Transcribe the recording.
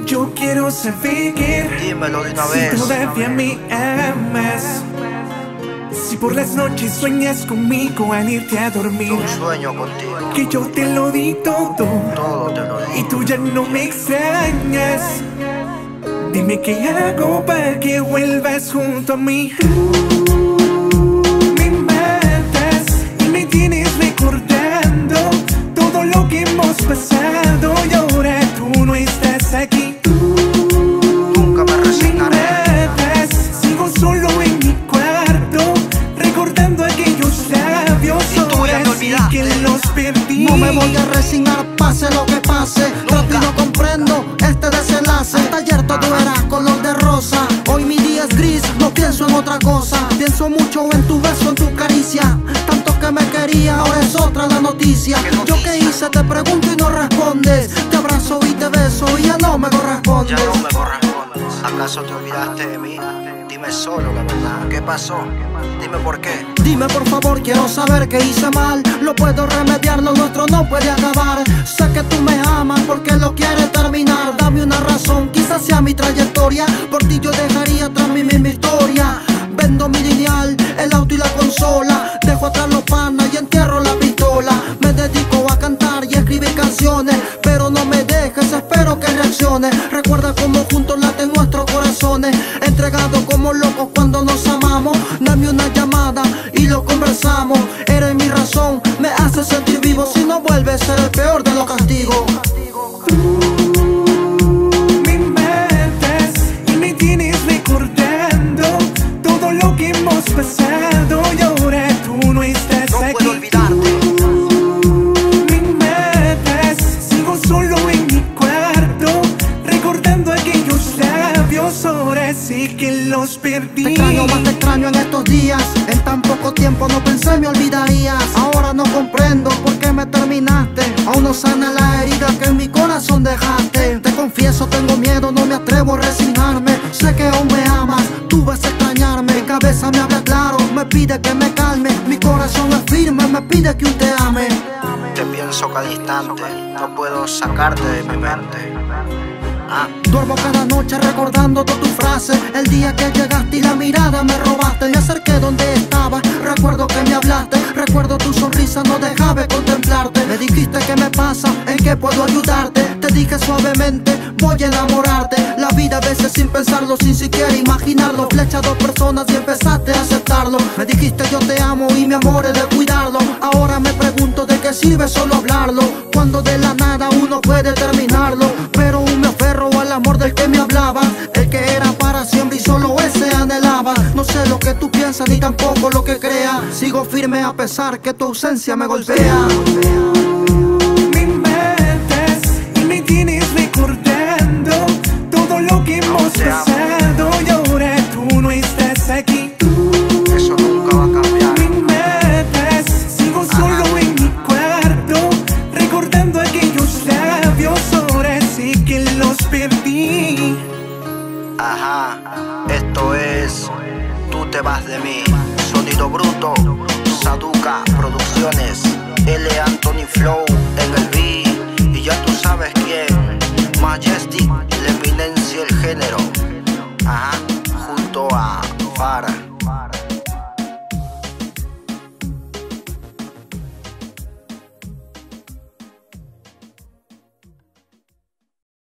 Yo quiero saber, dímelo de una vez. si todavía me amas, si por las noches sueñas conmigo al irte a dormir. Yo sueño contigo, que yo te lo di todo, todo te lo y digo. tú ya no me extrañas. Dime qué hago para que vuelvas junto a mí. Me matas y me tienes recordando todo lo que hemos pasado, y ahora tú no estás aquí. Nunca me resignaré. Me matas, sigo solo en mi cuarto recordando aquellos labios. Y tú ya me ahora sí olvidaste. que los perdí. No me voy a resignar, pase lo que pase. Trato y no comprendo este desenlace. Hasta ayer todo era color de rosa, hoy mi día es gris, no pienso en otra cosa. Pienso mucho en tu beso, en tu caricia. Tanto que me quería, ahora es otra la noticia. Yo qué hice, te pregunto y no respondes. Te abrazo y te beso y ya no me correspondes. Ya no me correspondes. ¿Acaso te olvidaste de mí? Dime solo la verdad. ¿Qué pasó? Dime por qué. Dime por favor, quiero saber qué hice mal. Lo puedo remediar, lo nuestro no puede acabar. Sé que tú me amas porque lo quieres terminar. Dame una razón, quizás sea mi trayectoria. Por ti yo dejaría atrás mi historia. Vendo mi lineal, el auto y la consola. Dejo atrás los panas y entierro la pistola. Me dedico a cantar y escribir canciones, pero no me dejes, espero que reacciones. Recuerda cómo juntos laten nuestros corazones, entregados como locos cuando nos amamos. Dame una llamada y lo conversamos. Eres mi razón, me haces sentir vivo. Si no vuelves, ser el peor de los castigos. Me matas y me tienes recordando todo lo que hemos pasado, y ahora tú no estás No aquí. puedo olvidarte. Me matas, sigo solo en mi cuarto recordando aquellos labios, ahora sí que los perdí. Te extraño, más te extraño en estos días. En tan poco tiempo no pensé me olvidarías. Ahora no comprendo por qué me terminaste. Aún no sana la herida que en mi corazón dejaste. Te confieso, tengo miedo, no me atrevo a resignarme. Sé que aún me amas, tú vas a extrañarme. Mi cabeza me habla claro, me pide que me calme. Mi corazón es firme, me pide que usted ame. Te pienso cada instante, no puedo sacarte de mi mente. Duermo cada noche recordando todas tus frases. El día que llegaste y la mirada me robaste. Me acerqué donde estaba, recuerdo que me hablaste. Recuerdo tu sonrisa, no dejaba de contemplarte. Me dijiste qué me pasa, en qué puedo ayudarte. Te dije suavemente, voy a enamorarte. La vida a veces sin pensarlo, sin siquiera imaginarlo. Flecha a dos personas y empezaste a aceptarlo. Me dijiste yo te amo y mi amor es de cuidarlo. Ahora me pregunto de qué sirve solo hablarlo, cuando de la nada uno puede terminarlo. Pero aún me aferro al amor del que me hablaba, el que era para siempre y solo ese anhelaba. No sé lo que tú piensas ni tampoco lo que creas. Sigo firme a pesar que tu ausencia me golpea. Me matas y me tienes recordando todo lo que hemos te amo. pasado, y ahora tú no estás aquí. Eso nunca va a cambiar. Me matas, sigo solo en mi cuarto recordando aquellos labios, ahora sí que los perdí. Ajá, esto es Tú te vas de mí. Sonido bruto, Saduka Producciones, L. Anthony Flow en el beat. Y ya tú sabes que